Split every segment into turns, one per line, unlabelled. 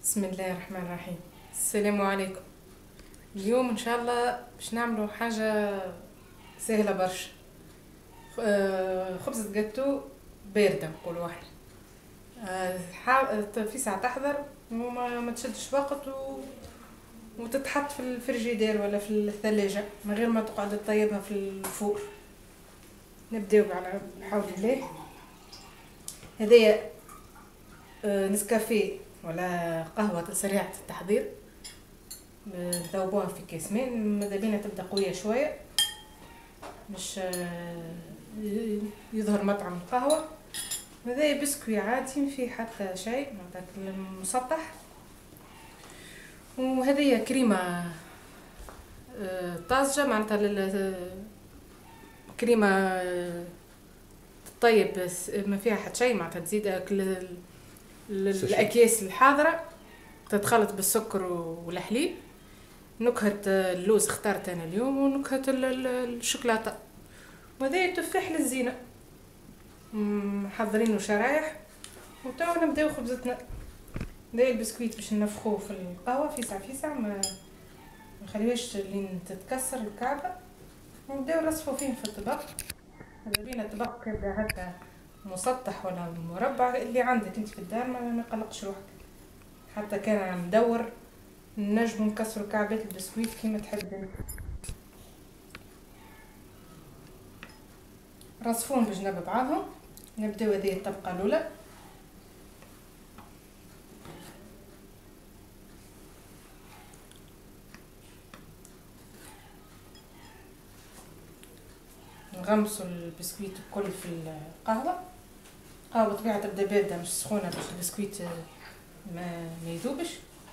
بسم الله الرحمن الرحيم. السلام عليكم. اليوم ان شاء الله باش نعملوا حاجه سهله برشا. خبزة جاتو باردة نقولوا احنا. في ساعة تحضر وما ما تشدش وقت وتتحط في الفريجيدير ولا في الثلاجة من غير ما تقعد تطيبها في الفور. نبداو على حول الله. هذايا نسكافيه ولا قهوة سريعة التحضير. نذوبوها في كاسين، ماذا بينا تبدا قويه شويه باش يظهر مطعم القهوه. هذا بسكوي عادي ما فيه حتى شيء معناتها مسطح. وهذه كريمه طازجه معناتها كريمه طيب بس ما فيها حتى شيء معناتها تزيد الاكياس الحاضره تتخلط بالسكر والحليب. نكهة اللوز اخترت انا اليوم ونكهة الشوكولاتة. وهذا التفاح للزينة محضرينه شرايح وتوا نبداو خبزتنا. ده البسكويت باش نفخوه في القهوة فيسع ما نخليوهاش لين تتكسر الكعبة ونبداو نرصفو فيه في الطبق. هذا بينا طبق يبدا هكا مسطح ولا مربع اللي عندك انت في الدار ما يقلقش روحك. حتى كان مدور نجم نكسروا كعبات البسكويت كيما تحب انت. رصفون بجنب بعضهم. نبداو هذه الطبقه الاولى. نغمسوا البسكويت الكل في القهوه. القهوه بطبيعه تبدا بارده مش سخونه باش البسكويت ما يذوبش.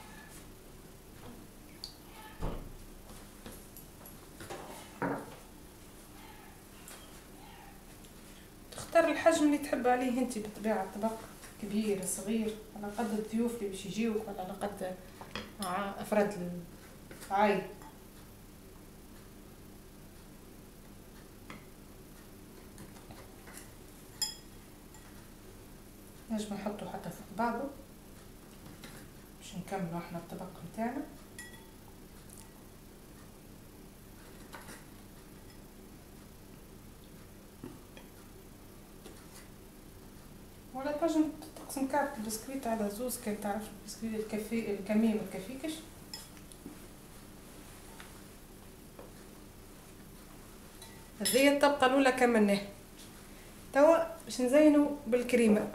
تختار الحجم اللي تحب عليه انت بطبيعه الطبق كبير صغير على قد الضيوف اللي باش يجيوك ولا على قد افراد العائله. نجم نحطو حتى فوق بعضه باش نكملوا احنا الطبق نتاعنا. ولا تنجم تقسم كعبة البسكويت على زوز كان تعرف البسكويت الكافي الكمية متكفيكش. هذه الطبقة الأولى كملناها. توا باش نزينوا بالكريمة.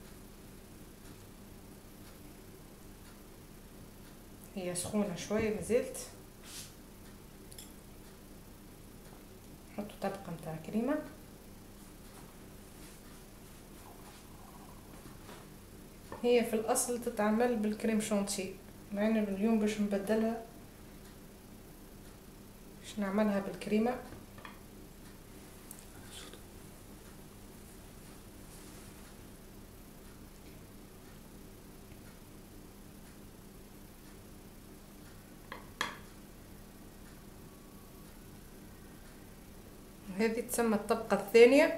هي سخونة شوية مازالت. نحطوا طبقة متاع كريمة. هي في الأصل تتعمل بالكريم شانتيه مع ان اليوم باش نبدلها باش نعملها بالكريمة. هذه تسمى الطبقة الثانية.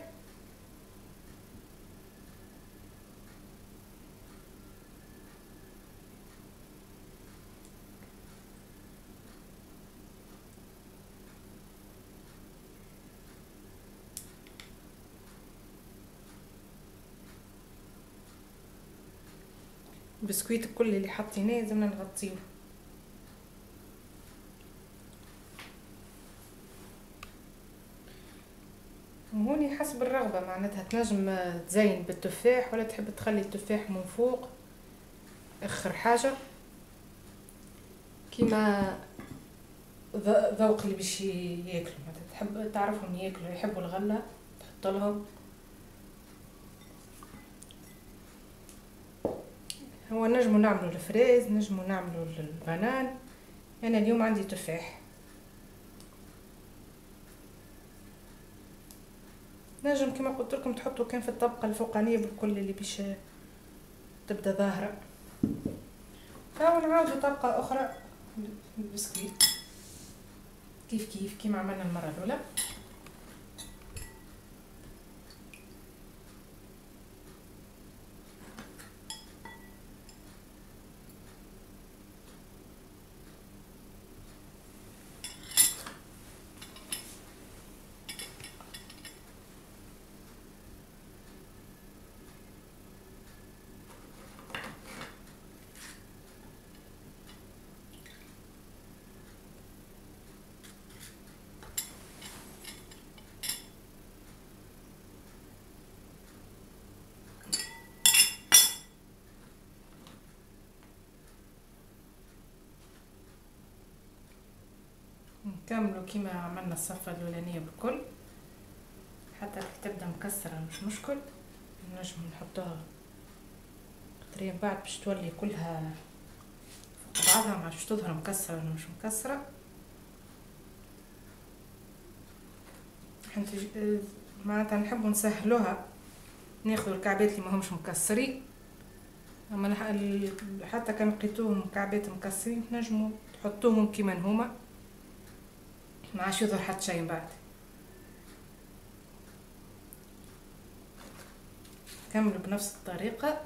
البسكويت الكل اللي حطيناه لازمنا نغطيه. وهوني حسب الرغبة معناتها تنجم تزين بالتفاح ولا تحب تخلي التفاح من فوق اخر حاجة كيما ذوق اللي باش ياكلوا معناتها تحب تعرفهم ياكلوا يحبوا الغلة تحط لهم. هو نجمو نعملوا الفريز نجمو نعملوا البنان. انا اليوم عندي تفاح. نجم كما قلت لكم تحطوا كان في الطبقة الفوقانية بالكل اللي باش تبدا ظاهرة. او نعاودوا طبقة اخرى بالبسكويت كيف كيما عملنا المرة الاولى. كاملوا كيما عملنا الصفة الأولانية بالكل، حتى كي تبدا مكسرة مش مشكل، نجم نحطوها قطرين بعد باش تولي كلها فوق بعضها، ما عادش تظهر مكسرة ولا مش مكسرة. معناتها نحبوا نسهلوها، ناخذوا الكعبات اللي ما همش مكسرين، اما حتى كان لقيتوهم كعبات مكسرين تنجموا تحطوهم كيما هما، ما عادش يظهر حتى شيء من بعد. كملوا بنفس الطريقة.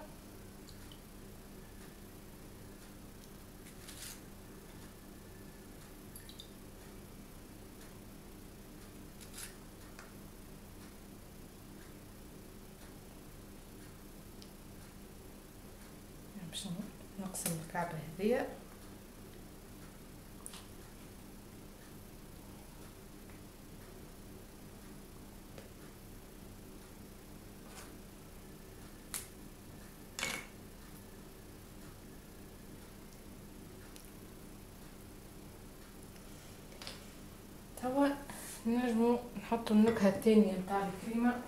باش نقسم الكعبة هذيا. توا نجمو نحطو النكهة الثانية نتاع الكريمة.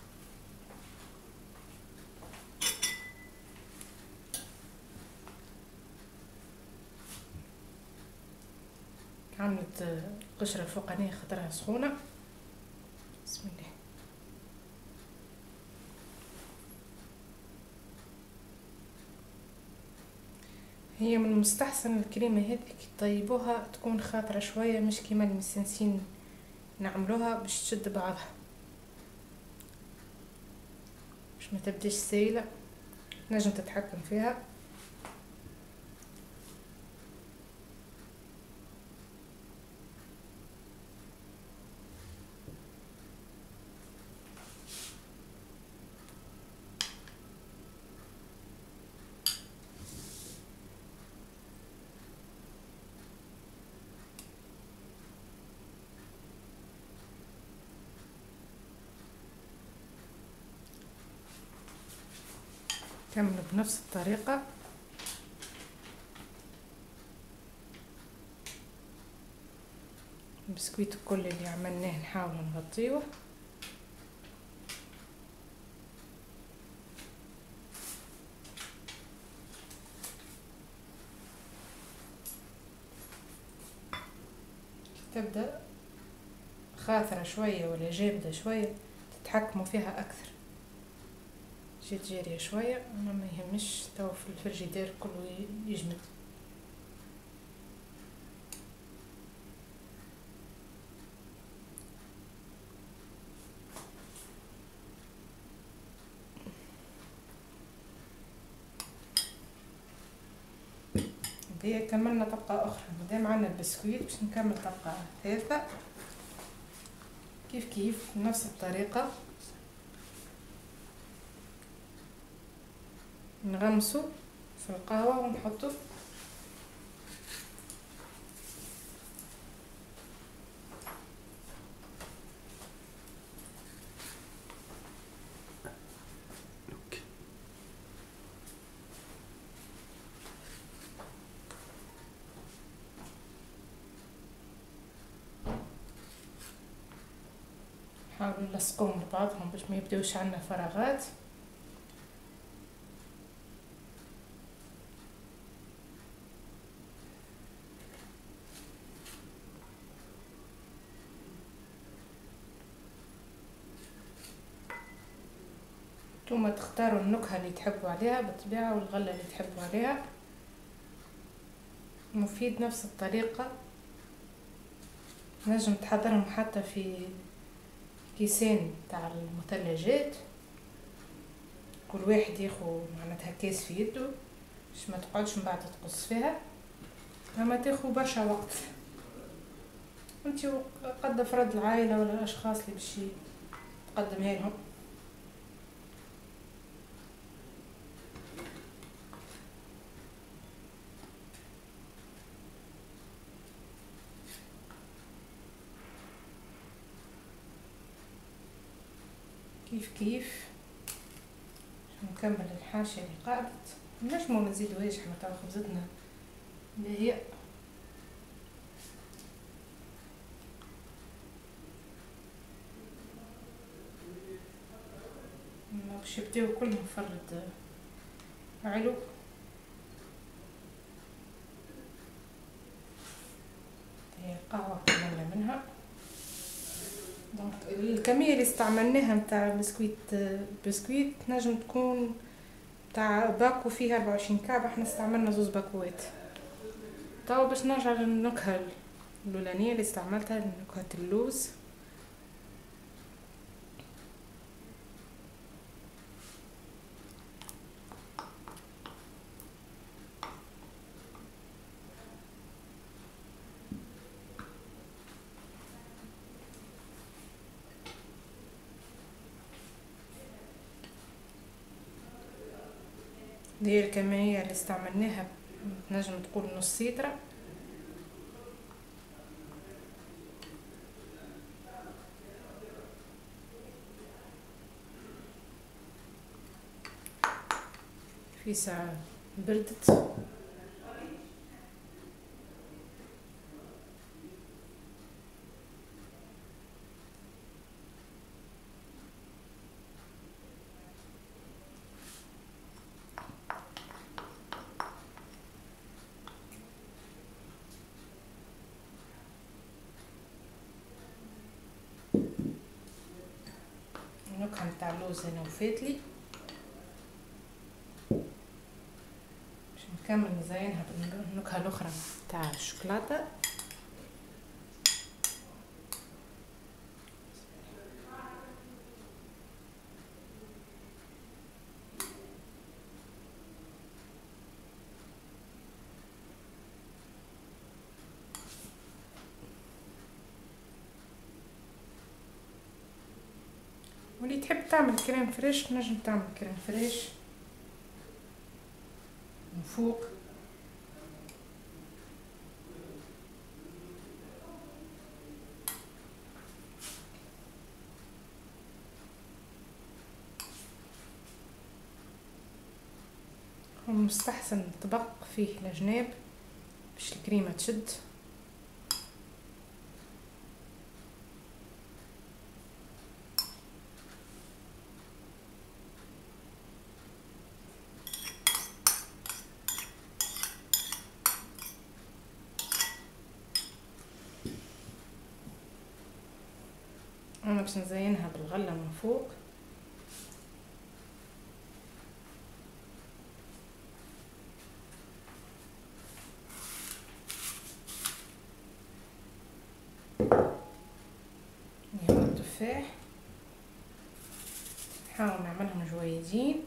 عملت القشرة الفوقانية خاطرها سخونة. بسم الله. هي من المستحسن الكريمة هذيك طيبوها تكون خاطرة شوية، مش كيما المسنسين نعملوها باش تشد بعضها، باش ما تبداش سايلة، نجم تتحكم فيها. كملوا بنفس الطريقة. البسكويت الكل اللي عملناه نحاول نغطيه. تبدأ خاثرة شوية ولا جامدة شوية تتحكموا فيها أكثر، جيت جارية شوية ما يهمش، تو في الفريجيدير كله يجمد. هي كملنا طبقة أخرى، مادام عندنا البسكويت باش نكمل طبقة ثالثة كيف كيف بنفس الطريقة. نغمسو في القهوة ونحطو نحاولوا نلصقوهم ببعضهم باش ما يبداوش عندنا فراغات. ثم تختاروا النكهة اللي تحبوا عليها بالطبيعة والغلة اللي تحبوا عليها. مفيد نفس الطريقة، نجم تحضرهم حتى في كيسين تاع المثلجات، كل واحد ياخو معناتها كيس في يده باش ما تقعدش من بعد تقص فيها، اما تاخو برشا وقت. انت قد افراد العائلة ولا الاشخاص اللي باش تقدمها لهم. كيف كيف نكمل الحاشية اللي قعدت، نجمو ما نزيدوهاش، احنا توا خبزتنا باهية. باش يبداو كلهم فرد علو. هي قهوة عملنا منها. دونك الكمية اللي استعملناها متاع بسكويت نجم تكون تاع باكو فيها 24 كعب، احنا استعملنا 2 باكوات. توا باش نرجع للنكهة الاولانية اللي استعملتها، نكهة اللوز. دي الكمية اللي استعملناها نجم تقول نص سيطرة. في ساعة بردت. النكهة متاع اللوز هنا وفاتلي، باش نكمل نزينها بالنكهة الاخرى تاع الشوكولاتة. واللي تحب تعمل كريم فريش نجم تعمل كريم فريش من فوق. ومستحسن طبق فيه الجناب باش الكريمة تشد. انا باش نزينها بالغلة من فوق. هو التفاح نحاول نعملهم جويدين.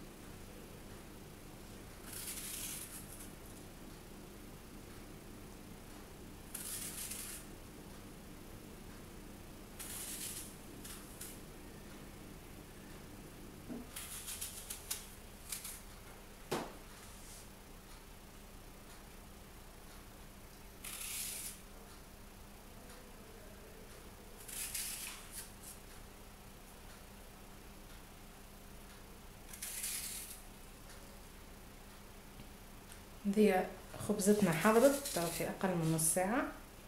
دي خبزتنا حضرت في اقل من نص ساعة.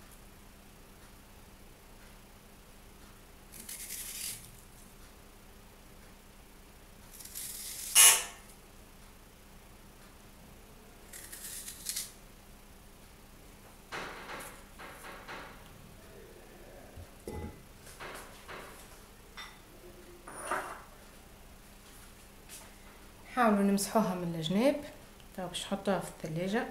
حاولوا نمسحوها من الجناب باش نحطوها في الثلاجة.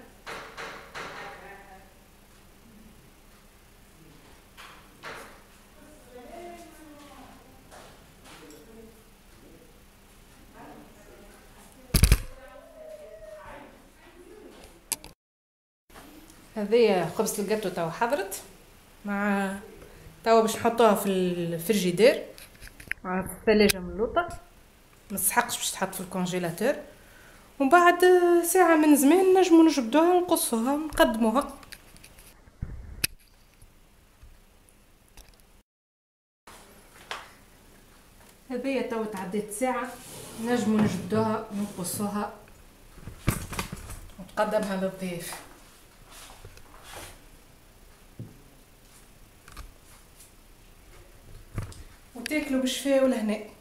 هذه خبزة الجاتو توا حضرت، مع توا باش نحطوها في الفريجيدير مع الثلاجة من اللوطة، متسحقش باش تحط في الكونجيلاتور، وبعد ساعة من زمان نجمو نجبدوها ونقصوها ونقدموها. هذه توا تعديت ساعة، نجمو نجبدوها ونقصوها ونقدمها للضيف وتاكلوا بالشفاء والهناء.